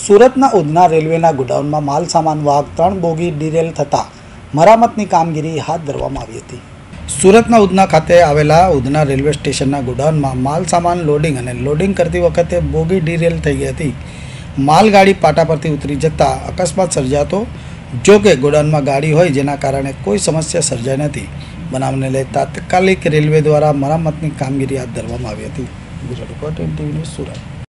સુરતના ઉધના રેલવેના ગોડાઉનમાં માલ સામાન વાહક 3 બોગી ડીરેલ થતાં મરામતની કામગીરી હાથ ધરવામાં આવી હતી। સુરતના ઉધના ખાતે આવેલા ઉધના રેલવે સ્ટેશનના ગોડાઉનમાં માલ સામાન લોડિંગ અને લોડિંગ કરતી વખતે બોગી ડીરેલ થઈ ગઈ હતી। માલગાડી પાટા પરથી ઉતરી જતાં અકસ્માત સર્જાતો, જો કે ગોડાઉનમાં ગાડી હોય જેના કારણે કોઈ સમસ્યા સર્જાઈ નથી। બનાવને લઈ તાત્કાલિક રેલવે દ્વારા મરામતની કામગીરી હાથ ધરવામાં આવી હતી। Gujarat reporter TV news Surat.